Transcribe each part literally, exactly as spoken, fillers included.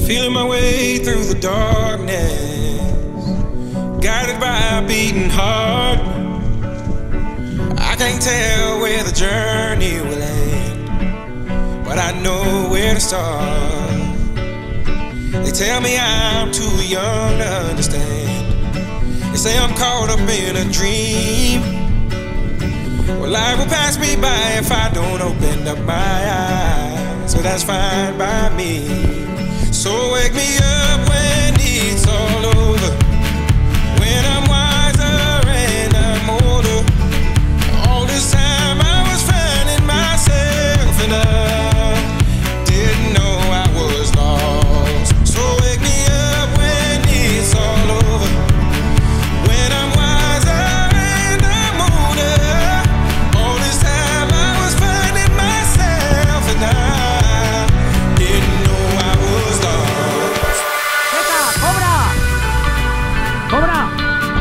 Feeling my way through the darkness, guided by a beating heart. I can't tell where the journey will end, but I know where to start. They tell me I'm too young to understand. They say I'm caught up in a dream. Well, life will pass me by if I don't open up my eyes, so that's fine by me. So wake me up when it's all over, when I'm wiser and I'm older. All this time I was finding myself and I didn't know I was lost. So wake me up when it's all over, when I'm wiser and I'm older. All this time I was finding myself and I didn't know I was lost. ¡Cobra!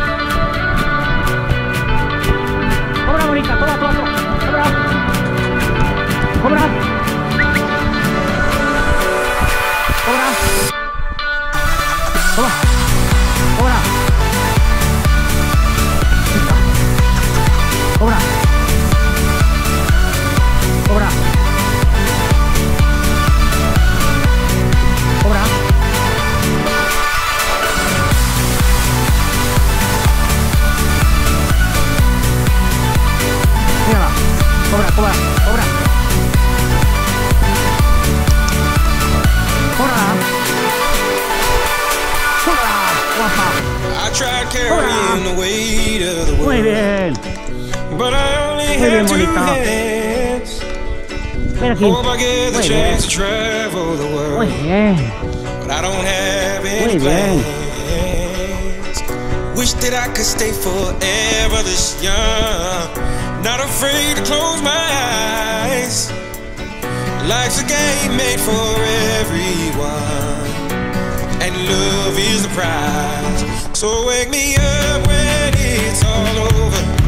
¡Cobra, bonita! ¡Toma, toma, toma! ¡Cobra! ¡Cobra! ¡Cobra! ¡Toma! ¡Cobra! ¡Cobra! ¡Cobra! ¡Cobra! Mírala, cobra, cobra, cobra. Cobra. Cobra, guapa. I tried carrying the weight of the world. Muy bien. But I only Muy bien, have two bonita. hands. Ven aquí. Hope I get the Muy chance to bien. travel the Muy world, bien. but I don't have any Muy bien. plans. Wish that I could stay forever this young, not afraid to close my eyes. Life's a game made for everyone, and love is the prize. So wake me up when it's all over,